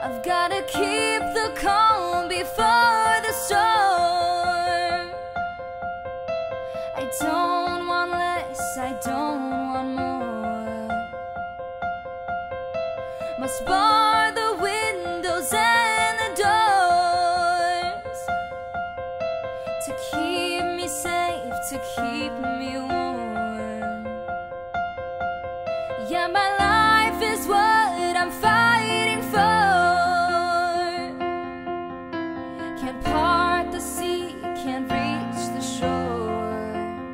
I've gotta keep the calm before the storm. I don't want less, I don't want more. Must bar the windows and the doors to keep me safe, to keep me warm. Yeah, my life is what I'm fighting for. Can't part the sea, can't reach the shore,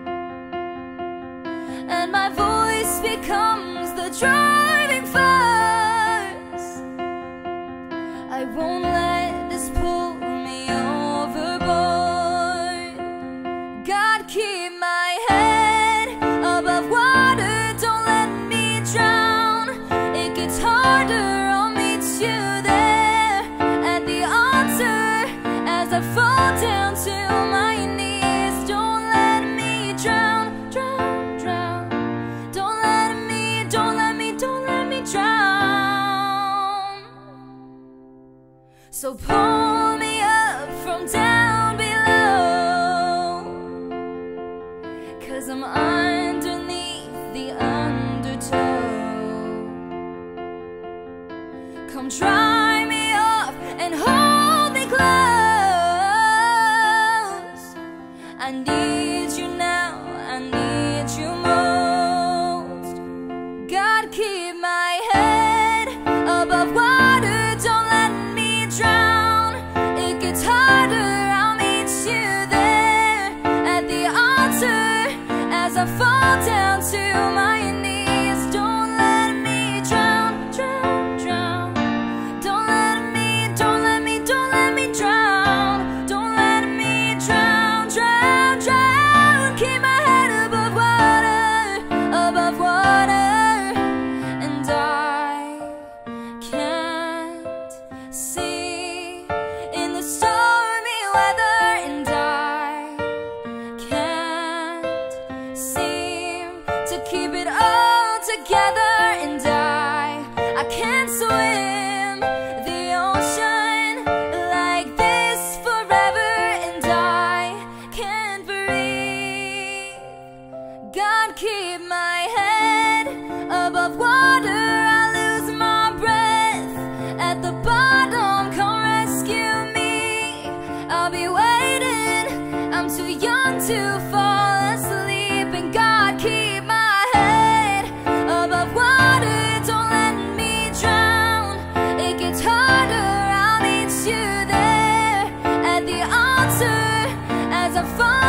and my voice becomes the driving force. I won't let this pull me overboard. God, keep my head above water, don't let me drown. It gets harder, I'll meet you there at the altar as I fall down to my knees. Don't let me drown, drown, drown. Don't let me drown. So pull me up from down below, 'cause I'm underneath the undertow. Come dry me off and hold me close. I need you now, I need you most. God, keep my head above water, don't let me drown. It gets harder, I'll meet you there at the altar as I fall down to my knees. Don't let me drown, drown, drown. Don't let me drown. Don't let me drown, drown, drown. Keep my head above water, above water. And I can't see in the stormy weather, and I can't seem to keep it all together, and I can't swim the ocean like this forever, and I can't breathe. God, keep my head above water, I lose my breath at the bottom, come rescue me. I'll be waiting, I'm too young to fall asleep. And God, keep my head above water, don't let me drown. It gets harder, I'll meet you there at the altar as I fall